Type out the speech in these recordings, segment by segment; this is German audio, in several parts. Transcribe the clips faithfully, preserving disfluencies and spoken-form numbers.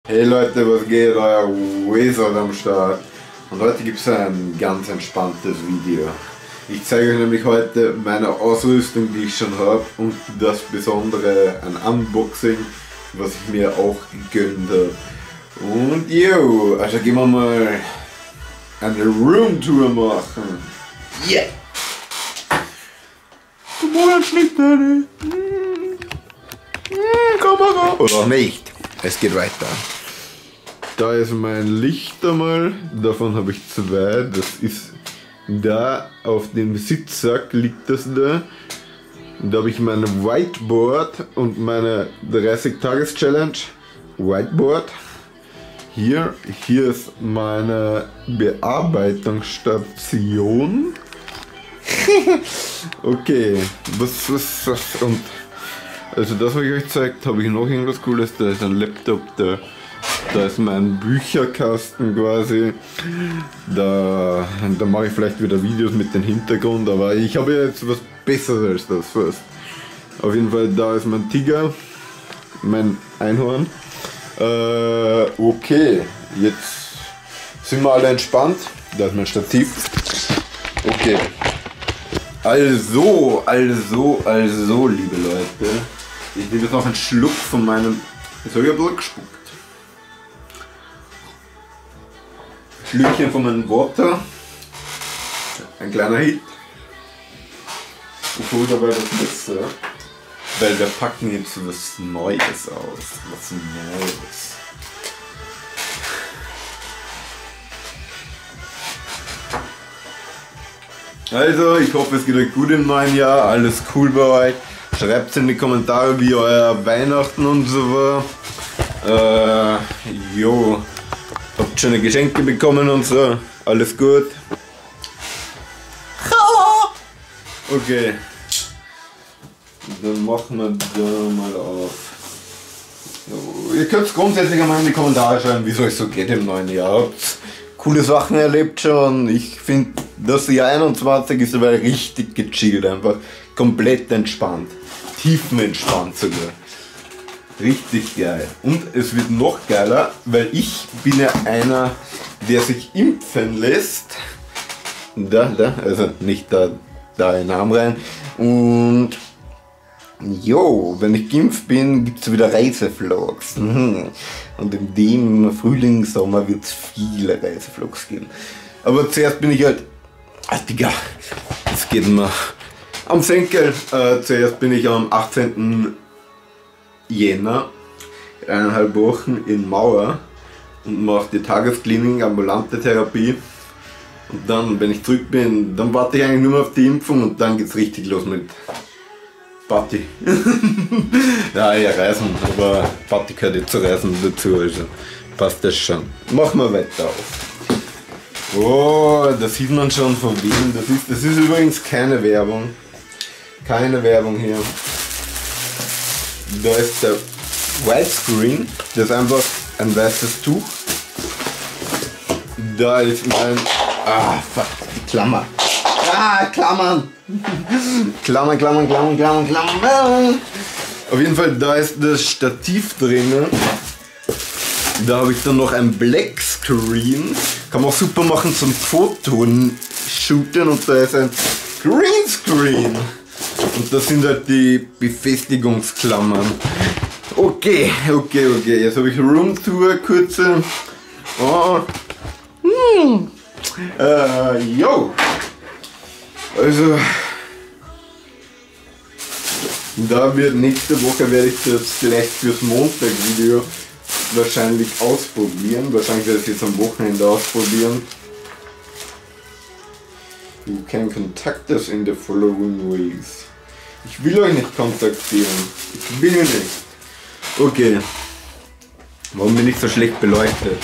Hey Leute, was geht? Euer Wizard am Start. Und heute gibt es ein ganz entspanntes Video. Ich zeige euch nämlich heute meine Ausrüstung, die ich schon habe, und das Besondere, ein Unboxing, was ich mir auch gegönnt habe. Und yo, also gehen wir mal eine Roomtour machen. Yeah! Monatschnitte. Komm mal raus. Oder nicht. Es geht weiter. Da ist mein Licht einmal, davon habe ich zwei. Das ist da auf dem Sitzsack, liegt das da. Da habe ich mein Whiteboard und meine dreißig Tages Challenge Whiteboard. Hier, hier ist meine Bearbeitungsstation. Okay, was, was, was, und also das, was ich euch gezeigt, habe ich noch irgendwas Cooles. Da ist ein Laptop, da, da ist mein Bücherkasten quasi. Da, da mache ich vielleicht wieder Videos mit dem Hintergrund, aber ich habe jetzt was Besseres als das fast. Auf jeden Fall, da ist mein Tiger, mein Einhorn. Äh, okay, jetzt sind wir alle entspannt. Da ist mein Stativ. Okay. Also, also, also, liebe Leute, ich nehme jetzt noch einen Schluck von meinem, jetzt habe ich ein bisschen gespuckt. Schlückchen von meinem Water, ein kleiner Hit. Ich hole dabei das Messer, weil wir packen jetzt was Neues aus, was Neues. Also, ich hoffe, es geht euch gut im neuen Jahr, alles cool bei euch. Schreibt in die Kommentare, wie euer Weihnachten und so war. Äh, jo, habt schöne Geschenke bekommen und so, alles gut. Okay, dann machen wir da mal auf. Ihr könnt grundsätzlich einmal in die Kommentare schreiben, wie es euch so geht im neuen Jahr. Habt coole Sachen erlebt schon. Ich finde, das Jahr einundzwanzig ist aber richtig gechillt, einfach komplett entspannt, tiefenentspannt sogar. Richtig geil. Und es wird noch geiler, weil ich bin ja einer, der sich impfen lässt. Da, da, also nicht da, da in den Arm rein. Und jo, wenn ich geimpft bin, gibt es wieder Reisevlogs. Und in dem Frühling, Sommer wird es viele Reisevlogs geben. Aber zuerst bin ich halt... Ah, Digga, das geht mir am Senkel. Äh, zuerst bin ich am achtzehnten Jänner, eineinhalb Wochen in Mauer und mache die Tagesklinik, ambulante Therapie. Und dann, wenn ich zurück bin, dann warte ich eigentlich nur auf die Impfung und dann geht's richtig los mit Party. Ja, ja, Reisen, aber Party gehört ja zu Reisen dazu, also passt das schon. Machen wir weiter auf. Oh, da sieht man schon von wem das ist. Das ist übrigens keine Werbung. Keine Werbung hier. Da ist der Widescreen. Das ist einfach ein weißes Tuch. Da ist mein... Ah, fuck, die Klammer. Ah, Klammern. Klammern, Klammern, Klammern, Klammern, Klammern. Auf jeden Fall, da ist das Stativ drin. Da habe ich dann noch ein Black Screen. Kann man auch super machen zum Fotoshooten. Und da ist ein Green Screen. Und das sind halt die Befestigungsklammern. Okay, okay, okay. Jetzt habe ich Roomtour, kurze. Oh. Hm. Äh, yo. Also. Da wird nächste Woche werde ich das vielleicht fürs Montag-Video wahrscheinlich ausprobieren. Wahrscheinlich werde ich es jetzt am Wochenende ausprobieren. You can contact us in the following ways. Ich will euch nicht kontaktieren. Ich will nicht. Okay. Warum bin ich so schlecht beleuchtet?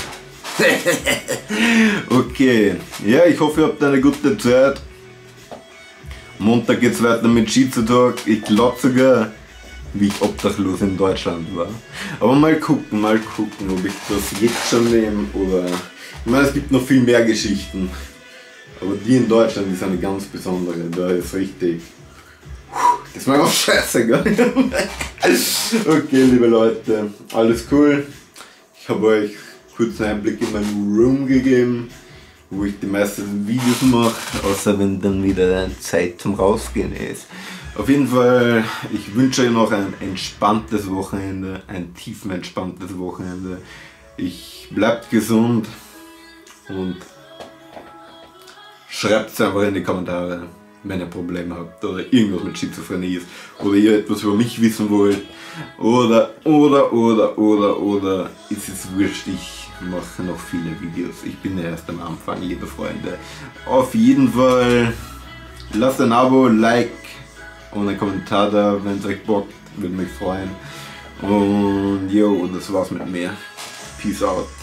Okay. Ja, ich hoffe, ihr habt eine gute Zeit. Montag geht's weiter mit Schizo-Talk. Ich glaube sogar, wie ich obdachlos in Deutschland war. Aber mal gucken, mal gucken, ob ich das jetzt schon nehme oder... Ich meine, es gibt noch viel mehr Geschichten. Aber die in Deutschland ist eine ganz besondere. Da ist richtig... Das war auch scheiße, gell? Okay, liebe Leute, alles cool. Ich habe euch kurz einen Einblick in meinen Room gegeben, wo ich die meisten Videos mache, außer wenn dann wieder eine Zeit zum Rausgehen ist. Auf jeden Fall, ich wünsche euch noch ein entspanntes Wochenende, ein tief entspanntes Wochenende. Ich bleibt gesund und schreibt es einfach in die Kommentare, wenn ihr Probleme habt oder irgendwas mit Schizophrenie ist oder ihr etwas über mich wissen wollt oder oder oder oder oder ist es wurscht, ich mache noch viele Videos. Ich bin ja erst am Anfang, liebe Freunde. Auf jeden Fall lasst ein Abo, Like und einen Kommentar da, wenn es euch bockt, würde mich freuen. Und jo, das war's mit mir. Peace out.